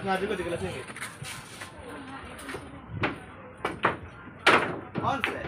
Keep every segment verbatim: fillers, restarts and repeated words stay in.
nga dito, di ka lasing eh. Onset.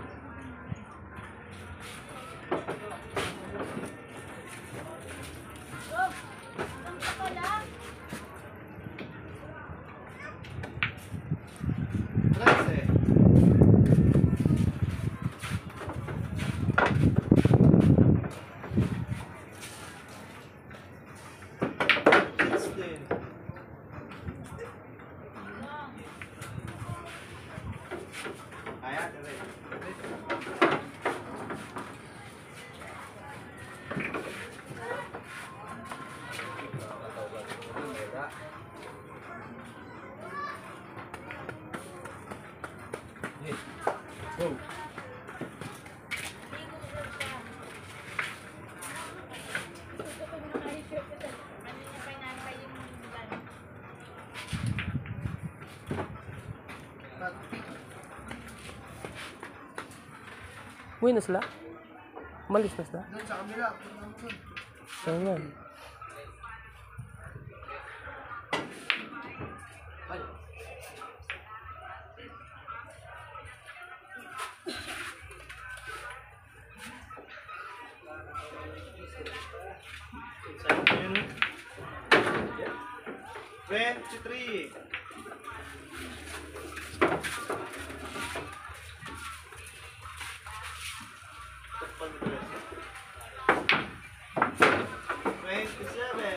Go. Uwi na sila? Umalis na sila? Doon sa kamila. Saan yan? twenty-three. twenty-seven.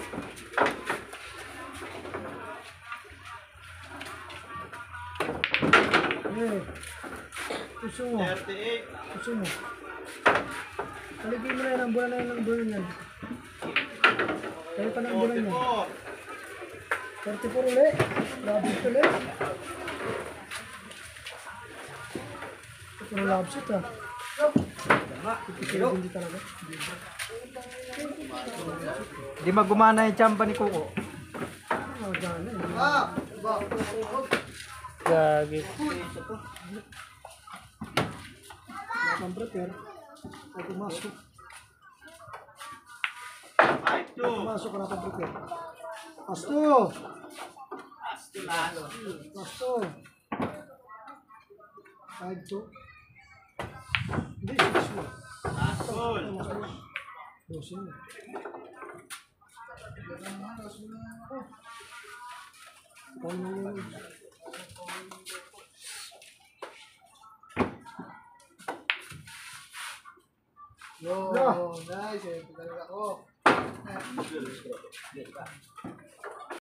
Eh, puso mo. thirty-eight. Puso mo. Paligay mo na yan ang bulan na yan ang bulan yan. Kaya pa ng bulan yan. forty-four. forty-four ulit. Grabe ito ulit. Ito na labsit ah. Hindi talaga. Di magumana yung champa ni Kuko. Ah, gana eh. Ah! Ba? Gagi. Wala kang prepare. Ay pumasok. five two. Pumasok ka na kang prepare. Pasto! Pasto lalo. Pasto! five two. Hindi, six mo. Asol. Dosin mo. Paano mo yun? Yo, nice. Eh, talaga ako.